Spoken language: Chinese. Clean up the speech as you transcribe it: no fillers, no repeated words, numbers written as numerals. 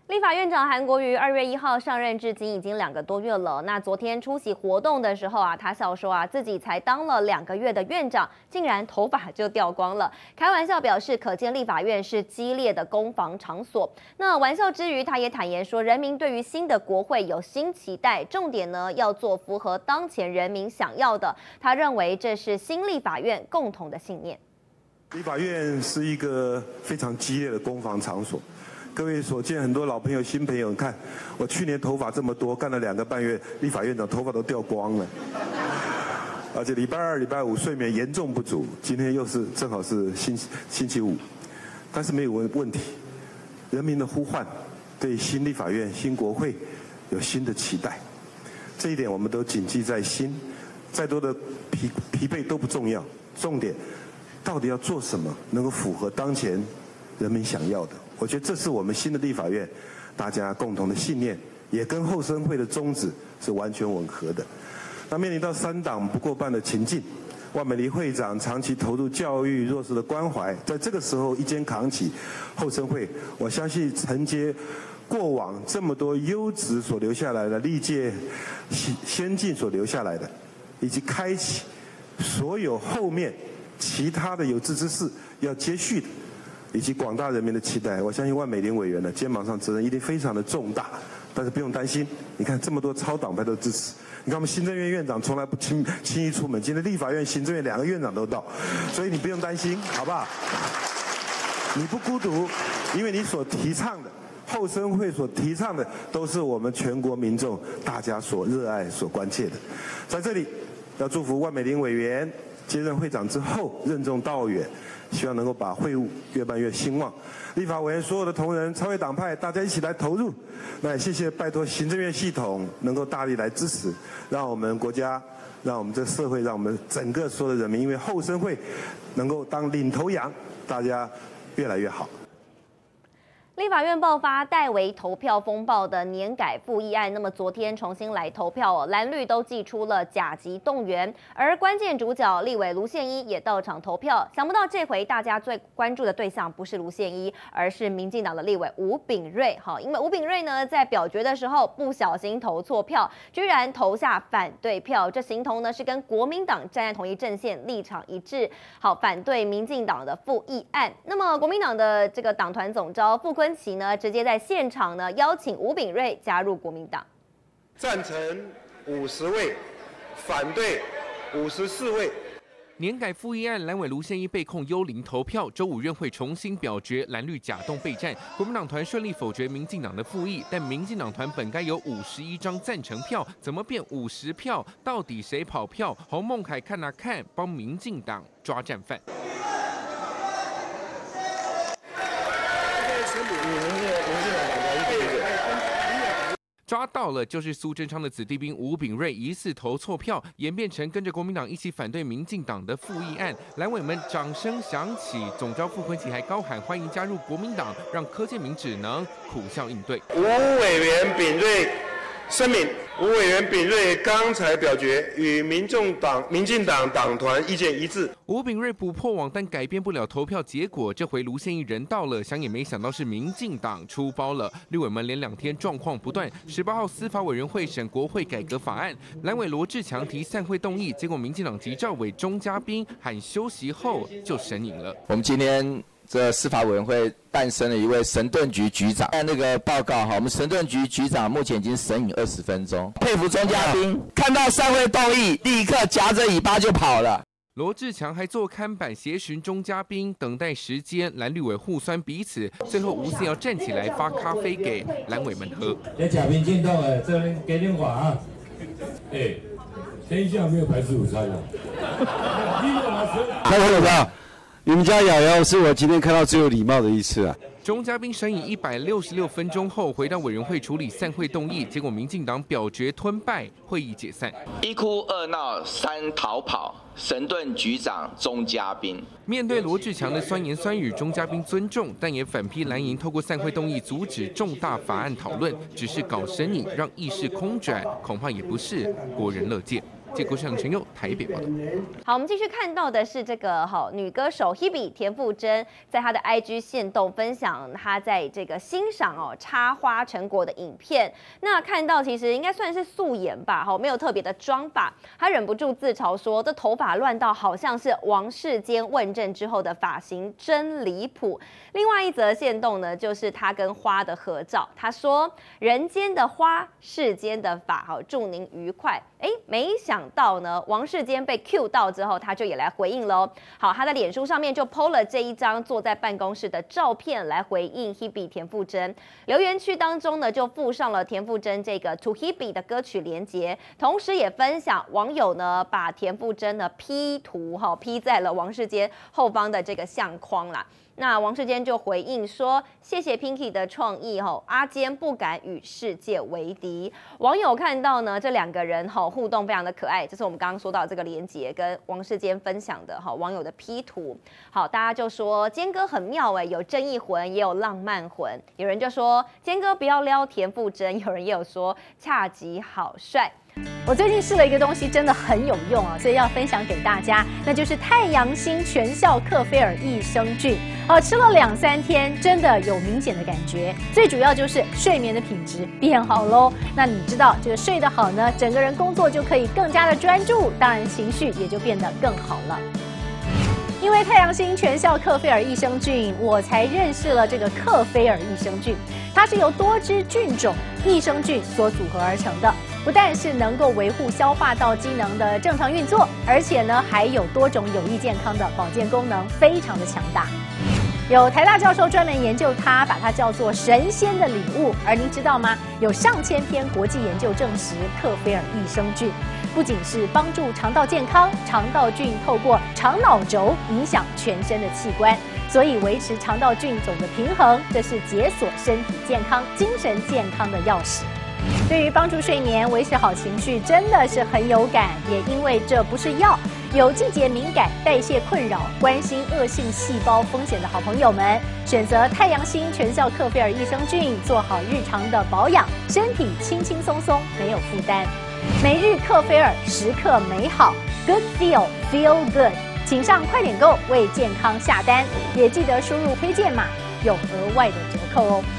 立法院长韩国瑜2月1号上任，至今已经2个多月了。那昨天出席活动的时候啊，他笑说自己才当了2个月的院长，竟然头发就掉光了，开玩笑表示，可见立法院是激烈的攻防场所。那玩笑之余，他也坦言说，人民对于新的国会有新期待，重点呢要做符合当前人民想要的。他认为这是新立法院共同的信念。 立法院是一个非常激烈的攻防场所。各位所见，很多老朋友、新朋友，看我去年头发这么多，干了2个半月，立法院长头发都掉光了。而且礼拜2、礼拜5睡眠严重不足，今天又是正好是星期五，但是没有问题。人民的呼唤对新立法院、新国会有新的期待，这一点我们都谨记在心。再多的疲惫都不重要，重点到底要做什么，能够符合当前人民想要的。我觉得这是我们新的立法院大家共同的信念，也跟后生会的宗旨是完全吻合的。那面临到3党不过半的情境，万美丽会长长期投入教育弱势的关怀，在这个时候一肩扛起后生会，我相信承接过往这么多优质所留下来的历届先进所留下来的，以及开启所有后面其他的有志之士要接续的，以及广大人民的期待，我相信万美玲委员的肩膀上责任一定非常的重大，但是不用担心，你看这么多超党派都支持，你看我们行政院院长从来不轻易出门，今天立法院、行政院2个院长都到，所以你不用担心，好不好？你不孤独，因为你所提倡的后生会所提倡的，都是我们全国民众大家所热爱、所关切的。在这里，要祝福万美玲委员接任会长之后任重道远，希望能够把会务越办越兴旺。立法委员所有的同仁、超越党派，大家一起来投入。那也谢谢拜托行政院系统能够大力来支持，让我们国家、让我们这个社会、让我们整个所有的人民，因为后生会能够当领头羊，大家越来越好。 立法院爆发代为投票风暴的年改复议案，那么昨天重新来投票蓝绿都祭出了甲级动员，而关键主角立委卢宪一也到场投票。想不到这回大家最关注的对象不是卢宪一，而是民进党的立委吴秉叡。因为吴秉叡呢在表决的时候不小心投错票，居然投下反对票，这形同呢是跟国民党站在同一阵线，立场一致，反对民进党的复议案。那么国民党的这个党团总召傅昆萁呢，直接在现场呢邀请吴秉叡加入国民党。 赞成50位，反对54位。 年改复议案，蓝委卢宪一被控幽灵投票，周5院会重新表决，蓝绿假动备战，国民党团顺利否决民进党的复议，但民进党团本该有51张赞成票，怎么变50票？到底谁跑票？洪孟凯看啊看，帮民进党抓战犯。抓到了，就是苏贞昌的子弟兵吴秉叡疑似投错票，演变成跟着国民党一起反对民进党的复议案。蓝委们掌声响起，总召傅昆萁还高喊欢迎加入国民党，让柯建铭只能苦笑应对。 吴委员秉叡声明，吴委员秉叡刚才表决与民进党党团意见一致。 吴秉叡补破网，但改变不了投票结果。这回卢宪一人到了，想也没想到是民进党出包了。立委们连2天状况不断。18号司法委员会审国会改革法案，蓝委罗志强提散会动议，结果民进党籍召委钟嘉宾喊休息后就神隐了。 我们今天这司法委员会诞生了一位神盾局局长。看那个报告我们神盾局局长目前已经神隐20分钟，佩服钟嘉宾，看到散会动议立刻夹着尾巴就跑了。 罗志强还做看板协寻钟嘉宾，等待时间，蓝绿委互酸彼此，最后吴思瑶站起来发咖啡给蓝委们喝。 在假民进党的这边给电话啊，等一下没有排吃午餐了。 看到吧，你们家瑶瑶是我今天看到最有礼貌的一次啊。 钟嘉宾审议166分钟后，回到委员会处理散会动议，结果民进党表决吞败，会议解散。 1哭2闹3逃跑，神盾局长钟嘉宾。 面对罗志强的酸言酸语，钟嘉宾尊重，但也反批蓝营透过散会动议阻止重大法案讨论，只是搞神隐，让议事空转，恐怕也不是国人乐见。 结果向陈佑台北报道。 好，我们继续看到的是这个女歌手 Hebe 田馥甄在她的 IG 限动分享她在这个欣赏插花成果的影片。那看到其实应该算是素颜吧，没有特别的妆法。她忍不住自嘲说，这头发乱到好像是王世坚问政之后的发型，真离谱。另外一则限动呢，就是她跟花的合照。她说：“人间的花，世间的发，祝您愉快。”没想到呢，王世坚被 Q 到之后，他就也来回应喽。好，他在脸书上面就 PO 了这一张坐在办公室的照片来回应 Hebe 田馥甄。留言区当中呢，就附上了田馥甄这个 To Hebe 的歌曲连结，同时也分享网友呢把田馥甄的 P 图P 在了王世坚后方的这个相框啦。那王世坚就回应说：“谢谢 Pinky 的创意阿坚不敢与世界为敌。”网友看到呢，这两个人互动非常的可爱，这是我们刚刚说到这个连结跟王世坚分享的网友的 P 图。好，大家就说坚哥很妙有正义魂也有浪漫魂。有人就说坚哥不要撩田馥甄，有人也有说恰吉好帅。 我最近试了一个东西，真的很有用所以要分享给大家，那就是太阳星全效克菲尔益生菌。吃了2-3天，真的有明显的感觉。最主要就是睡眠的品质变好喽。那你知道这个睡得好呢，整个人工作就可以更加的专注，当然情绪也就变得更好了。因为太阳星全效克菲尔益生菌，我才认识了这个克菲尔益生菌。它是由多支菌种益生菌所组合而成的，不但是能够维护消化道机能的正常运作，而且呢还有多种有益健康的保健功能，非常的强大。有台大教授专门研究它，把它叫做神仙的礼物。而您知道吗？有上千篇国际研究证实，克菲尔益生菌不仅是帮助肠道健康，肠道菌透过肠脑轴影响全身的器官，所以维持肠道菌种的平衡，这是解锁身体健康、精神健康的钥匙。对于帮助睡眠、维持好情绪，真的是很有感。也因为这不是药，有季节敏感、代谢困扰、关心恶性细胞风险的好朋友们，选择太阳星全效克菲尔益生菌，做好日常的保养，身体轻轻松松，没有负担。每日克菲尔，时刻美好 ，Good Feel Good， 请上快点购为健康下单，也记得输入推荐码，有额外的折扣哦。